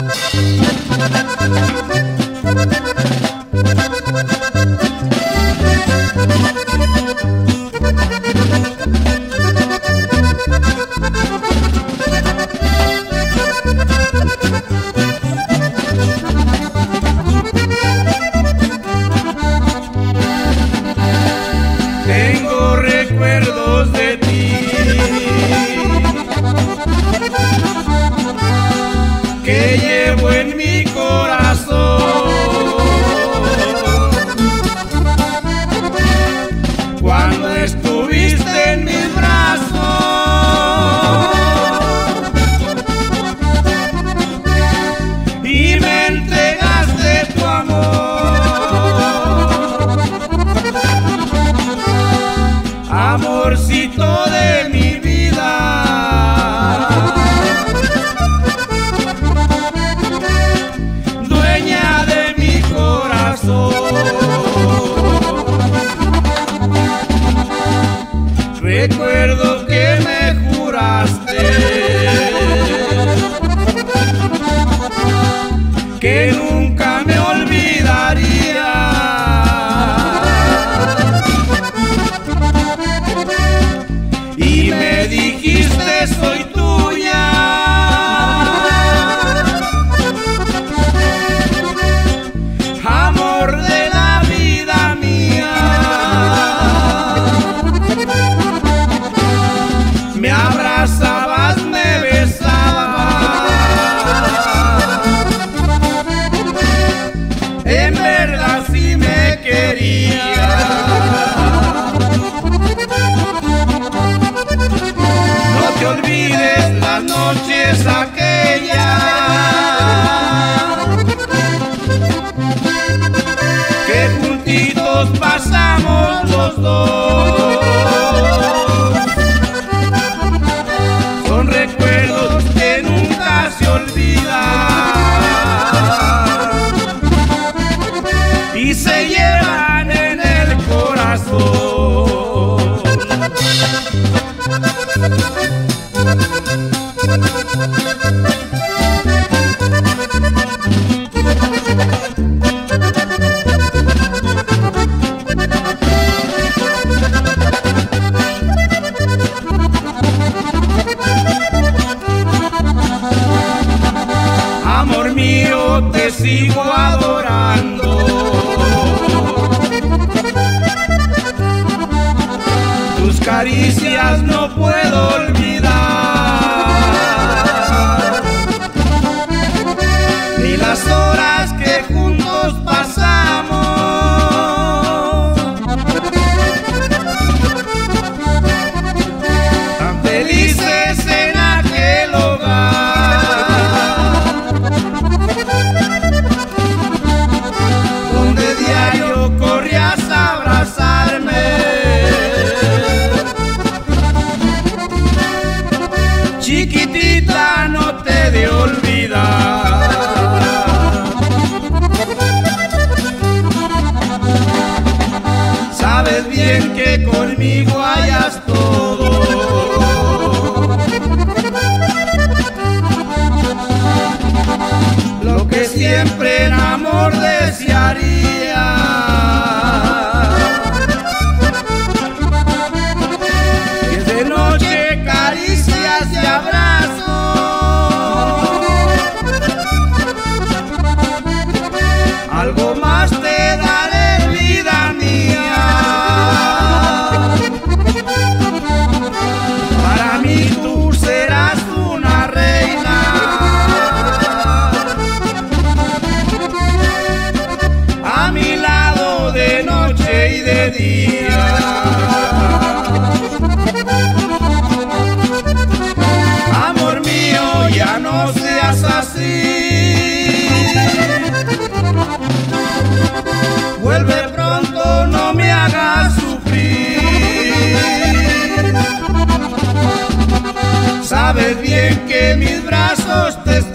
Tengo recuerdos de ti que llevo en mi corazón. Cuando estuviste en mis brazos y me entregaste tu amor, amorcito de mi vida, dueña de mi corazón. Recuerdo que me juraste que nunca me olvidaría, y me dijiste soy tuya, amor de la vida mía. Me abrazabas, me besabas, en verdad sí me querías. No te olvides las noches aquellas que juntitos pasamos los dos. Son recuerdos que nunca se olvidan y se llevan en el corazón. Amor mío, te sigo adorando. Tus caricias no puedo olvidar, ni las horas que juntos pasamos, tan felices en aquel hogar, donde diario corrías a abrazarme. Chiquitita, no te he de olvidar. Sabes bien que conmigo hayas todo, lo que siempre en amor desearía. Es de noche caricias y abrazos, algo más te daré, vida mía. Para mí tú serás una reina, a mi lado de noche y de día. Amor mío, ya no seas así, vuelve pronto, no me hagas sufrir. Sabes bien que mis brazos te